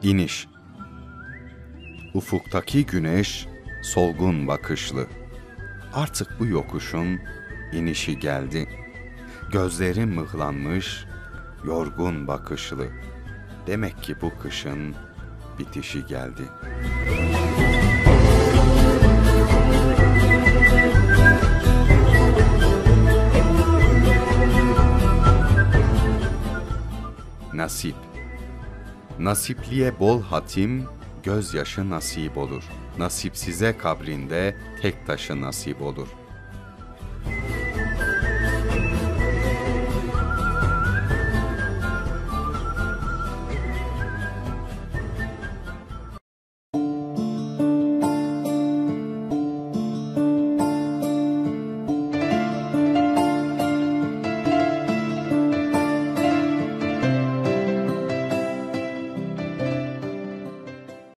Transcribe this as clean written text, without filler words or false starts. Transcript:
İniş. Ufuktaki güneş solgun bakışlı. Artık bu yokuşun inişi geldi. Gözlerim mıhlanmış, yorgun bakışlı. Demek ki bu kışın bitişi geldi. Nasip. Nasipliye bol hatim, gözyaşı nasip olur. Nasipsize kabrinde tek taşı nasip olur.